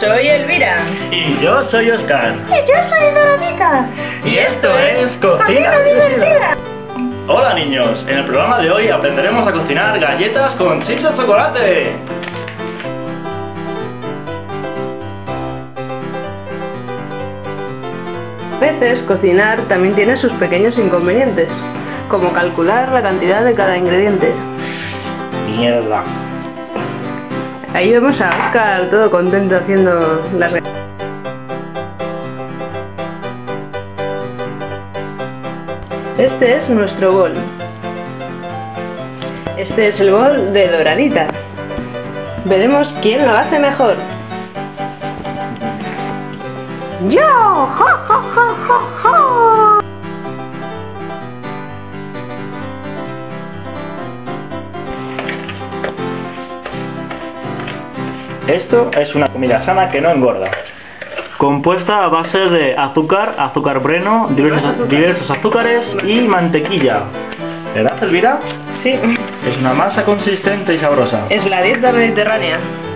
Soy Elvira. Y yo soy Oscar. Y yo soy Doradita. Y esto es Cocina Divertida. Hola niños, en el programa de hoy aprenderemos a cocinar galletas con chips de chocolate. A veces cocinar también tiene sus pequeños inconvenientes, como calcular la cantidad de cada ingrediente. Mierda. Ahí vemos a Oscar todo contento haciendo las galletas. Este es nuestro bol. Este es el bol de Doradita. Veremos quién lo hace mejor. ¡Yo! ¡Ja, ja, ja, ja, ja! Esto es una comida sana que no engorda. Compuesta a base de azúcar, azúcar breno, diversos azúcares y mantequilla. ¿Verdad, Elvira? Sí, Es una masa consistente y sabrosa. es la dieta mediterránea.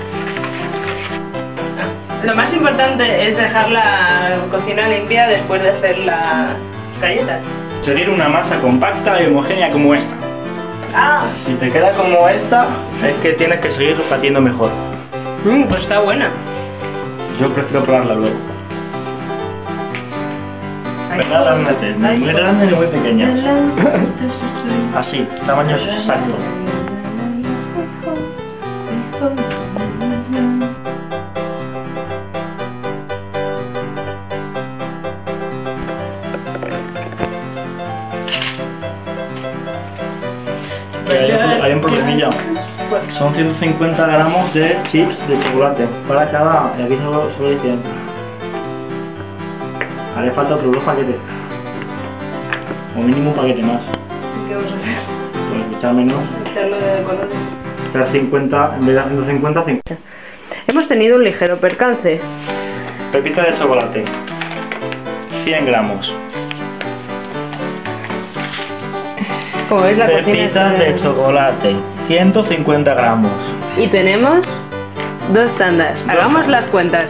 Lo más importante es dejar la cocina limpia después de hacer las galletas. Conseguir una masa compacta y homogénea como esta. Ah, Si te queda como esta, es que tienes que seguir batiendo mejor. pues está buena. Yo prefiero probarla luego. Venga, las metes, ni muy grandes ni muy pequeñas. Así, tamaño exacto. Hay un problemilla. Son 150 gramos de chips de chocolate para cada. Y aquí solo dice. Haré falta otros 2 paquetes. O mínimo un paquete más. ¿Qué vamos a hacer? Pues echar menos. Hacerlo de colores. Pero 50, en vez de 150, 50. Hemos tenido un ligero percance. Pepita de chocolate. 100 gramos. Como veis, la cocina Pepitas de chocolate. 150 gramos. Y tenemos 2 tandas. Hagamos las cuentas.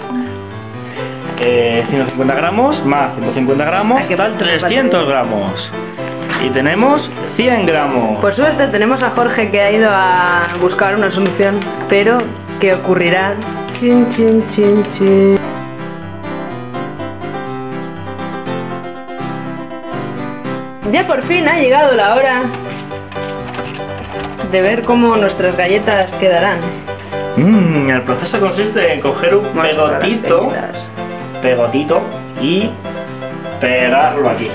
150 gramos más 150 gramos, ¿A qué total falta? 300 gramos. Y tenemos 100 gramos. Por suerte tenemos a Jorge que ha ido a buscar una solución. Pero, ¿qué ocurrirá? Chin, chin, chin, chin. Ya por fin ha llegado la hora de ver cómo nuestras galletas quedarán. El proceso consiste en coger un pegotito y pegarlo aquí.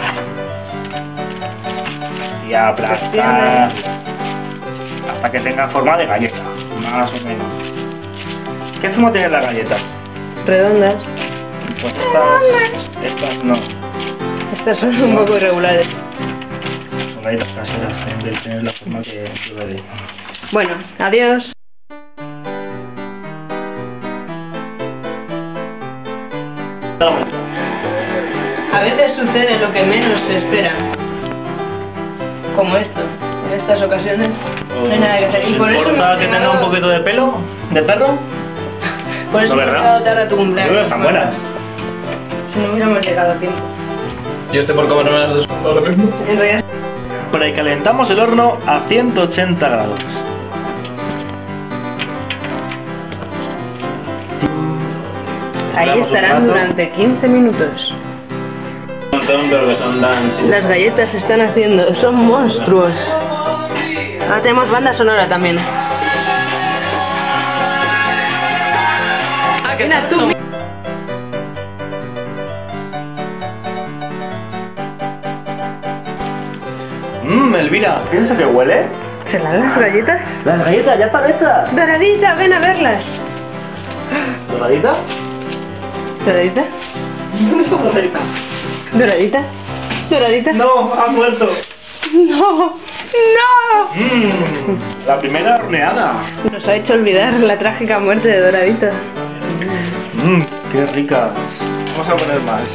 Y aplastar hasta que tenga forma de galleta, más o menos. ¿Qué forma tiene la galleta? Redondas. Pues estas no. Estas son un poco irregulares. Son galletas caseras, deben tener la forma que yo veré. Bueno, adiós. A veces sucede lo que menos se espera. Como esto. En estas ocasiones no hay nada que hacer. Y por eso ¿Importa que tenga un poquito de pelo? ¿De perro? Por eso No, me he ¿verdad? dejado tarde a tu Yo creo cumpleaños. que están buenas. Si no hubiéramos llegado a tiempo. Yo estoy por comerme las dos ahora mismo. En realidad, Precalentamos el horno a 180 grados. ahí Damos un estarán rato. durante 15 minutos. Un montón, pero que son tan... Las galletas se están haciendo, son monstruos. Ahora tenemos banda sonora también. Mira tú. Elvira, ¿piensa que huele? ¿Serán las galletas? Las galletas ya están hechas. Doradita, ven a verlas. ¿Doradita? ¿Doradita? ¿Doradita? ¿Doradita? ¿Doradita? No, ha muerto. ¡No! ¡No! La primera horneada. Nos ha hecho olvidar la trágica muerte de Doradita. Qué rica. Vamos a poner más.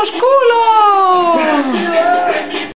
oscuro.